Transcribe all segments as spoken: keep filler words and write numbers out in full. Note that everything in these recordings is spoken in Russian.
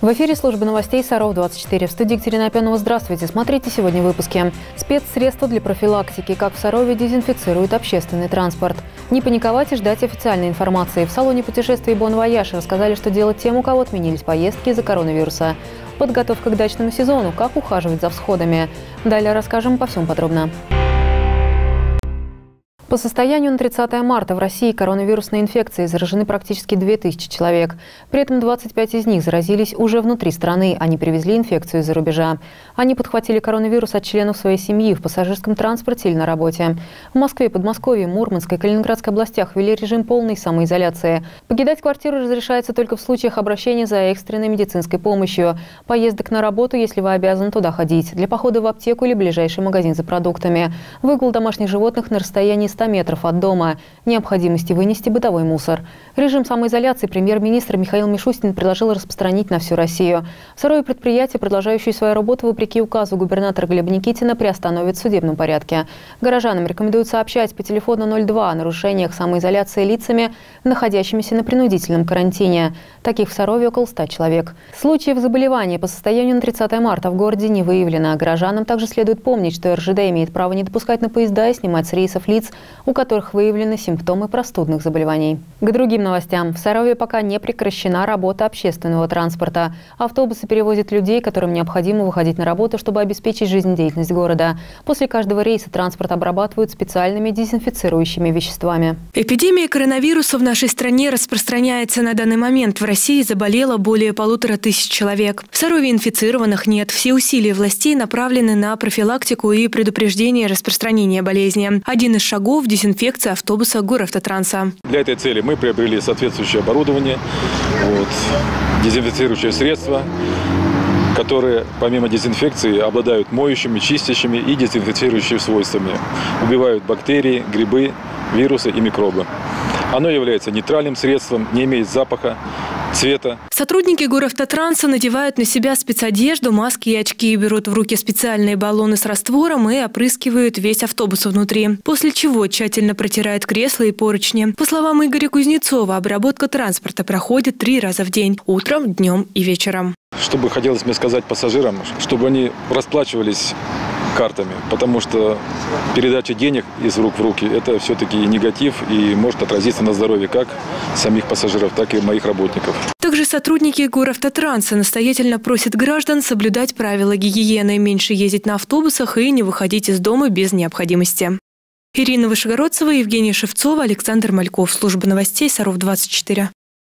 В эфире службы новостей Саров двадцать четыре. В студии Екатерина Опенова. Здравствуйте. Смотрите сегодня в выпуске. Спецсредства для профилактики. Как в Сарове дезинфицируют общественный транспорт. Не паниковать и ждать официальной информации. В салоне путешествий Bon Voyage рассказали, что делать тем, у кого отменились поездки из-за коронавируса. Подготовка к дачному сезону. Как ухаживать за всходами. Далее расскажем по всем подробно. По состоянию на тридцатое марта в России коронавирусной инфекцией заражены практически две тысячи человек. При этом двадцать пять из них заразились уже внутри страны, они привезли инфекцию из-за рубежа. Они подхватили коронавирус от членов своей семьи в пассажирском транспорте или на работе. В Москве, Подмосковье, Мурманской, Калининградской областях ввели режим полной самоизоляции. Покидать квартиру разрешается только в случаях обращения за экстренной медицинской помощью. Поездок на работу, если вы обязаны туда ходить. Для похода в аптеку или ближайший магазин за продуктами. Выгул домашних животных на расстоянии ста метров от дома. Необходимости вынести бытовой мусор. Режим самоизоляции премьер-министр Михаил Мишустин предложил распространить на всю Россию. Второе предприятие, продолжающее свою работу вопреки указу губернатора Глеба Никитина, приостановит в судебном порядке. Горожанам рекомендуют сообщать по телефону ноль два о нарушениях самоизоляции лицами, находящимися на принудительном карантине. Таких в Сарове около ста человек. Случаев заболевания по состоянию на тридцатое марта в городе не выявлено. Горожанам также следует помнить, что эр жэ дэ имеет право не допускать на поезда и снимать с рейсов лиц, у которых выявлены симптомы простудных заболеваний. К другим новостям. В Сарове пока не прекращена работа общественного транспорта. Автобусы перевозят людей, которым необходимо выходить на работу, чтобы обеспечить жизнедеятельность города. После каждого рейса транспорт обрабатывают специальными дезинфицирующими веществами. Эпидемия коронавируса в нашей стране распространяется. На данный момент в России заболело более полутора тысяч человек. В Сарове инфицированных нет. Все усилия властей направлены на профилактику и предупреждение распространения болезни. Один из шагов – дезинфекция автобуса Горавтотранса. Для этой цели мы приобрели соответствующее оборудование, вот, дезинфицирующие средства, которые помимо дезинфекции обладают моющими, чистящими и дезинфицирующими свойствами. Убивают бактерии, грибы, вирусы и микробы. Оно является нейтральным средством, не имеет запаха, цвета. Сотрудники Горавтотранса надевают на себя спецодежду, маски и очки, берут в руки специальные баллоны с раствором и опрыскивают весь автобус внутри. После чего тщательно протирают кресла и поручни. По словам Игоря Кузнецова, обработка транспорта проходит три раза в день – утром, днем и вечером. Что бы хотелось мне сказать пассажирам, чтобы они расплачивались картами, потому что передача денег из рук в руки – это все-таки негатив и может отразиться на здоровье как самих пассажиров, так и моих работников. Также сотрудники Горавтотранса настоятельно просят граждан соблюдать правила гигиены, меньше ездить на автобусах и не выходить из дома без необходимости. Ирина Вышегородцева, Евгения Шевцова, Александр Мальков. Служба новостей Саров двадцать четыре.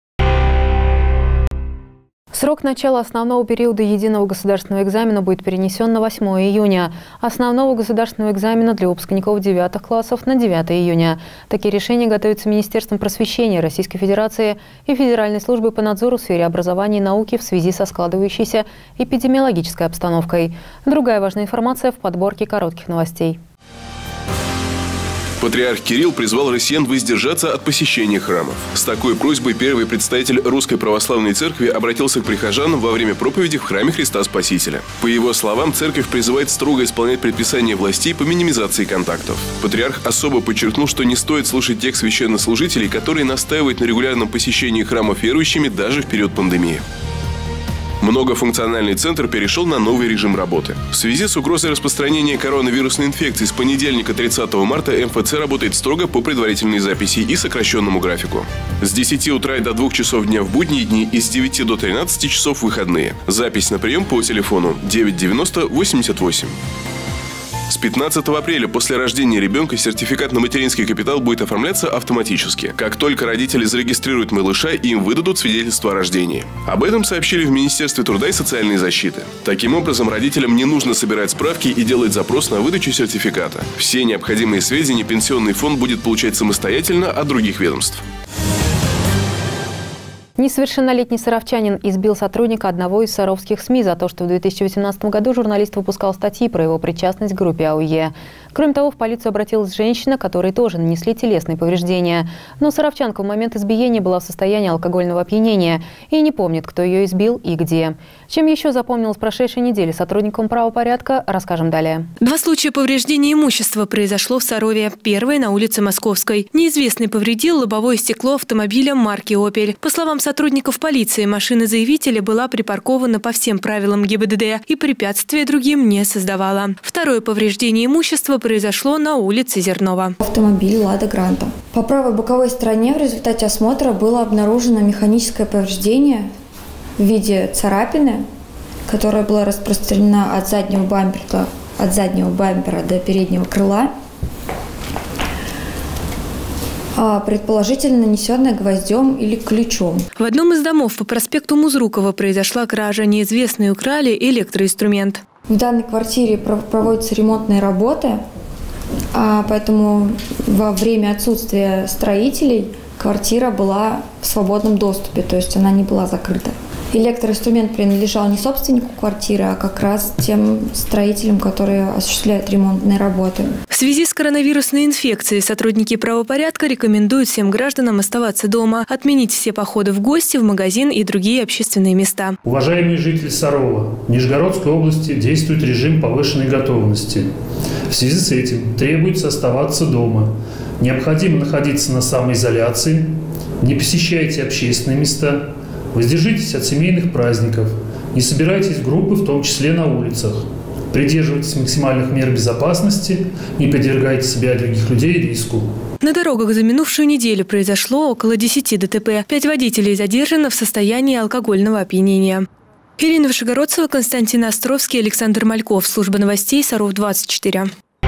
Срок начала основного периода единого государственного экзамена будет перенесен на восьмое июня. Основного государственного экзамена для выпускников девятых классов на девятое июня. Такие решения готовятся Министерством просвещения Российской Федерации и Федеральной службой по надзору в сфере образования и науки в связи со складывающейся эпидемиологической обстановкой. Другая важная информация в подборке коротких новостей. Патриарх Кирилл призвал россиян воздержаться от посещения храмов. С такой просьбой первый представитель Русской Православной Церкви обратился к прихожанам во время проповеди в храме Христа Спасителя. По его словам, церковь призывает строго исполнять предписания властей по минимизации контактов. Патриарх особо подчеркнул, что не стоит слушать тех священнослужителей, которые настаивают на регулярном посещении храмов верующими даже в период пандемии. Многофункциональный центр перешел на новый режим работы. В связи с угрозой распространения коронавирусной инфекции с понедельника тридцатого марта эм эф цэ работает строго по предварительной записи и сокращенному графику. С десяти утра и до двух часов дня в будние дни и с девяти до тринадцати часов в выходные. Запись на прием по телефону девять девяносто восемьдесят восемь. С пятнадцатого апреля после рождения ребенка сертификат на материнский капитал будет оформляться автоматически. Как только родители зарегистрируют малыша, им выдадут свидетельство о рождении. Об этом сообщили в Министерстве труда и социальной защиты. Таким образом, родителям не нужно собирать справки и делать запрос на выдачу сертификата. Все необходимые сведения пенсионный фонд будет получать самостоятельно от других ведомств. Несовершеннолетний саровчанин избил сотрудника одного из саровских СМИ за то, что в две тысячи восемнадцатом году журналист выпускал статьи про его причастность к группе а у е. Кроме того, в полицию обратилась женщина, которой тоже нанесли телесные повреждения. Но саровчанка в момент избиения была в состоянии алкогольного опьянения и не помнит, кто ее избил и где. Чем еще запомнилась прошедшей недели сотрудникам правопорядка, расскажем далее. Два случая повреждения имущества произошло в Сарове. Первый на улице Московской. Неизвестный повредил лобовое стекло автомобиля марки «Опель». По словам сотрудников, сотрудников полиции машина заявителя была припаркована по всем правилам ГИБДД и препятствия другим не создавала. Второе повреждение имущества произошло на улице Зернова. Автомобиль «Лада Гранта». По правой боковой стороне в результате осмотра было обнаружено механическое повреждение в виде царапины, которая была распространена от заднего бампера, от заднего бампера до переднего крыла, предположительно нанесенная гвоздем или ключом. В одном из домов по проспекту Музрукова произошла кража. Неизвестные украли электроинструмент. В данной квартире проводятся ремонтные работы, поэтому во время отсутствия строителей квартира была в свободном доступе, то есть она не была закрыта. Электроинструмент принадлежал не собственнику квартиры, а как раз тем строителям, которые осуществляют ремонтные работы. В связи с коронавирусной инфекцией сотрудники правопорядка рекомендуют всем гражданам оставаться дома, отменить все походы в гости, в магазин и другие общественные места. Уважаемые жители Сарова, в Нижегородской области действует режим повышенной готовности. В связи с этим требуется оставаться дома. Необходимо находиться на самоизоляции, не посещайте общественные места, воздержитесь от семейных праздников, не собирайтесь в группы, в том числе на улицах. Придерживайтесь максимальных мер безопасности, не подвергайте себя и других людей риску. На дорогах за минувшую неделю произошло около десяти ДТП. Пять водителей задержано в состоянии алкогольного опьянения. Ирина Вышегородцева, Константин Островский, Александр Мальков. Служба новостей Саров двадцать четыре.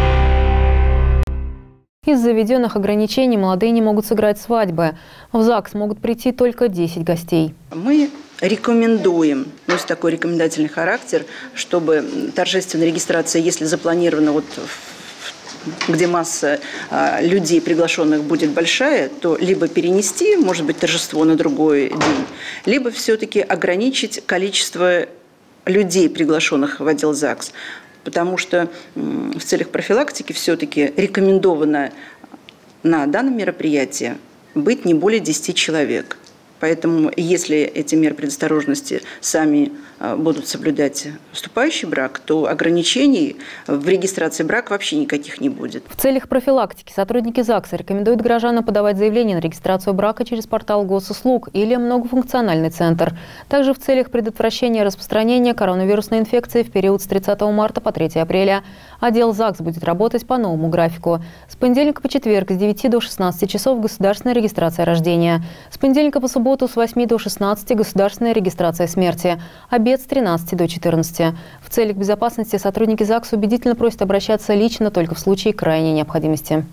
Из-за введенных ограничений молодые не могут сыграть свадьбы. В ЗАГС могут прийти только десять гостей. Мы рекомендуем, носит такой рекомендательный характер, чтобы торжественная регистрация, если запланирована, вот, где масса а, людей, приглашенных, будет большая, то либо перенести, может быть, торжество на другой день, либо все-таки ограничить количество людей, приглашенных в отдел ЗАГС. Потому что в целях профилактики все-таки рекомендовано на данном мероприятии быть не более десяти человек. Поэтому, если эти меры предосторожности сами будут соблюдать вступающий брак, то ограничений в регистрации брака вообще никаких не будет. В целях профилактики сотрудники ЗАГСа рекомендуют горожанам подавать заявление на регистрацию брака через портал госуслуг или многофункциональный центр. Также в целях предотвращения распространения коронавирусной инфекции в период с тридцатого марта по третьего апреля отдел ЗАГС будет работать по новому графику. С понедельника по четверг с девяти до шестнадцати часов государственная регистрация рождения. С понедельника по субботу с восьми до шестнадцати государственная регистрация смерти. Обед с тринадцати до четырнадцати. В целях безопасности сотрудники ЗАГС убедительно просят обращаться лично только в случае крайней необходимости.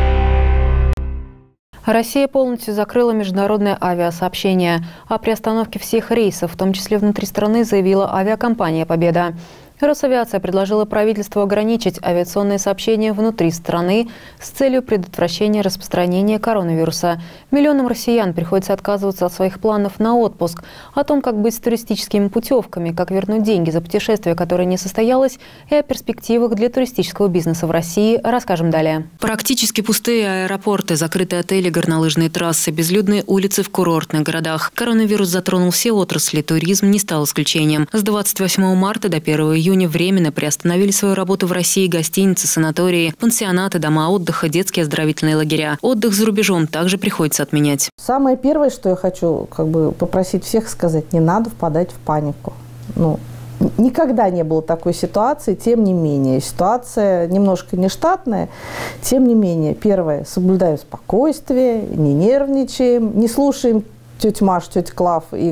Россия полностью закрыла международное авиасообщение. О приостановке всех рейсов, в том числе внутри страны, заявила авиакомпания «Победа». Росавиация предложила правительству ограничить авиационные сообщения внутри страны с целью предотвращения распространения коронавируса. Миллионам россиян приходится отказываться от своих планов на отпуск. О том, как быть с туристическими путевками, как вернуть деньги за путешествие, которое не состоялось, и о перспективах для туристического бизнеса в России, расскажем далее. Практически пустые аэропорты, закрытые отели, горнолыжные трассы, безлюдные улицы в курортных городах. Коронавирус затронул все отрасли, туризм не стал исключением. С двадцать восьмого марта до первого июня временно приостановили свою работу в России гостиницы, санатории, пансионаты, дома отдыха, детские оздоровительные лагеря. Отдых за рубежом также приходится отменять. Самое первое, что я хочу как бы попросить всех сказать, не надо впадать в панику. Ну, никогда не было такой ситуации, тем не менее. Ситуация немножко нештатная, тем не менее. Первое, соблюдаем спокойствие, не нервничаем, не слушаем тетя Маш, тетя Клав и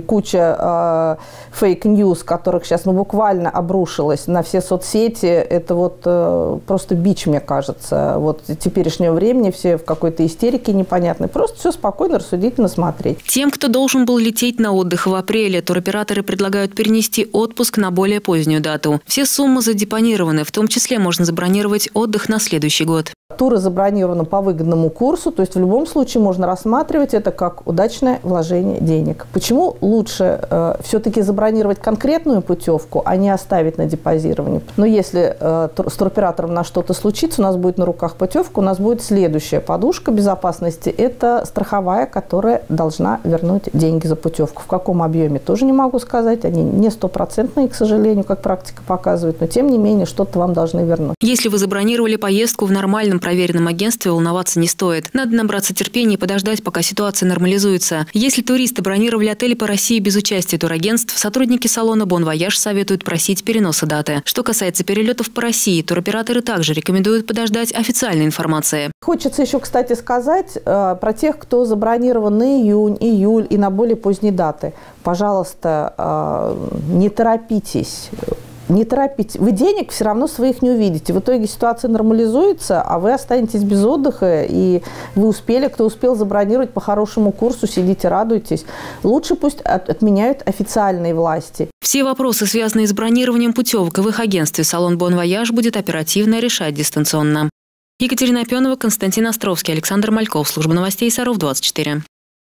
куча э, фейк-ньюс, которых сейчас ну, буквально обрушилось на все соцсети. Это вот э, просто бич, мне кажется. Вот теперешнего времени все в какой-то истерике непонятной. Просто все спокойно, рассудительно смотреть. Тем, кто должен был лететь на отдых в апреле, туроператоры предлагают перенести отпуск на более позднюю дату. Все суммы задепонированы, в том числе можно забронировать отдых на следующий год. Туры забронированы по выгодному курсу, то есть в любом случае можно рассматривать это как удачное вложение денег. Почему лучше э, все-таки забронировать конкретную путевку, а не оставить на депозирование? Но если э, тур, с туроператором на что-то случится, у нас будет на руках путевка, у нас будет следующая подушка безопасности. Это страховая, которая должна вернуть деньги за путевку. В каком объеме, тоже не могу сказать. Они не стопроцентные, к сожалению, как практика показывает, но тем не менее что-то вам должны вернуть. Если вы забронировали поездку в нормальном проверенном агентстве, волноваться не стоит. Надо набраться терпения и подождать, пока ситуация нормализуется. Если туристы бронировали отели по России без участия турагентств, сотрудники салона Bon Voyage советуют просить переноса даты. Что касается перелетов по России, туроператоры также рекомендуют подождать официальной информации. Хочется еще, кстати, сказать э, про тех, кто забронирован на июнь, июль и на более поздние даты. Пожалуйста, э, не торопитесь. Не торопитесь. Вы денег все равно своих не увидите. В итоге ситуация нормализуется, а вы останетесь без отдыха, и вы успели, кто успел забронировать по хорошему курсу, сидите, радуйтесь. Лучше пусть от, отменяют официальные власти. Все вопросы, связанные с бронированием путевок, в их агентстве салон Bon Voyage будет оперативно решать дистанционно. Екатерина Опенова, Константин Островский, Александр Мальков. Служба новостей Саров двадцать четыре.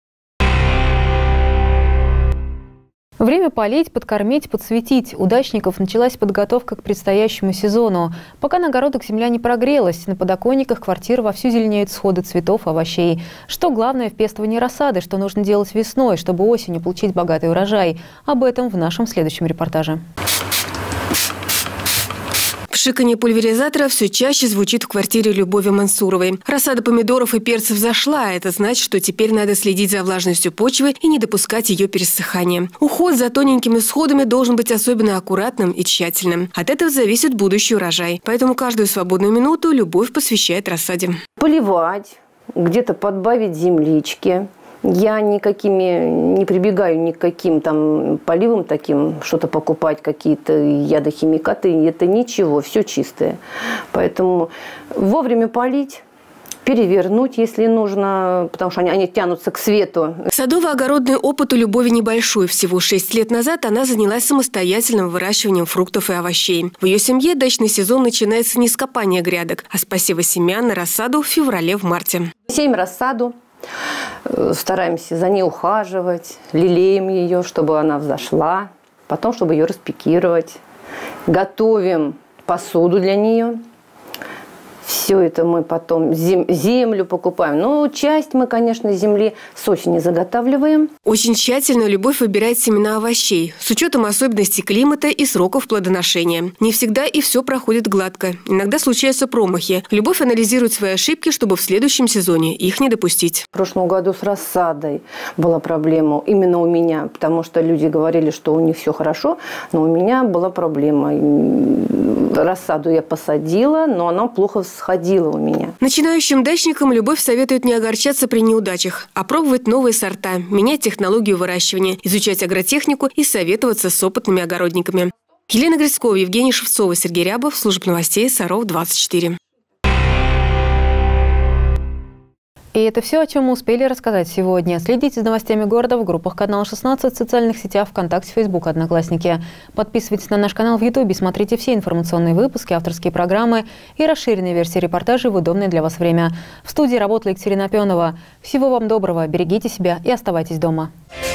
Время полить, подкормить, подсветить. У дачников началась подготовка к предстоящему сезону. Пока на огородах земля не прогрелась, на подоконниках квартир вовсю зеленеют всходы цветов, овощей. Что главное в пестовании рассады, что нужно делать весной, чтобы осенью получить богатый урожай. Об этом в нашем следующем репортаже. Пшиканье пульверизатора все чаще звучит в квартире Любови Мансуровой. Рассада помидоров и перцев взошла, а это значит, что теперь надо следить за влажностью почвы и не допускать ее пересыхания. Уход за тоненькими всходами должен быть особенно аккуратным и тщательным. От этого зависит будущий урожай. Поэтому каждую свободную минуту Любовь посвящает рассаде. Поливать, где-то подбавить землички. Я никакими не прибегаю ни к каким там поливам таким, что-то покупать, какие-то ядохимикаты. Это ничего, все чистое. Поэтому вовремя полить, перевернуть, если нужно, потому что они, они тянутся к свету. Садово-огородный опыт у Любови небольшой. Всего шесть лет назад она занялась самостоятельным выращиванием фруктов и овощей. В ее семье дачный сезон начинается не с копания грядок, а с посева семян на рассаду в феврале-марте. Сеем рассаду. Стараемся за ней ухаживать, лелеем ее, чтобы она взошла, потом, чтобы ее распекировать. Готовим посуду для нее. Все это мы потом зем, землю покупаем. Ну, часть мы, конечно, земли с осени заготавливаем. Очень тщательно Любовь выбирает семена овощей с учетом особенностей климата и сроков плодоношения. Не всегда и все проходит гладко. Иногда случаются промахи. Любовь анализирует свои ошибки, чтобы в следующем сезоне их не допустить. В прошлом году с рассадой была проблема именно у меня, потому что люди говорили, что у них все хорошо, но у меня была проблема. Рассаду я посадила, но она плохо сходила у меня. Начинающим дачникам Любовь советует не огорчаться при неудачах, а пробовать новые сорта, менять технологию выращивания, изучать агротехнику и советоваться с опытными огородниками. Елена Грицкова, Евгений Шевцова, Сергей Рябов. Служба новостей Саров двадцать четыре. И это все, о чем мы успели рассказать сегодня. Следите за новостями города в группах канала шестнадцать, в социальных сетях ВКонтакте, Фейсбук, Одноклассники. Подписывайтесь на наш канал в Ютубе, смотрите все информационные выпуски, авторские программы и расширенные версии репортажей в удобное для вас время. В студии работала Екатерина Опенова. Всего вам доброго, берегите себя и оставайтесь дома.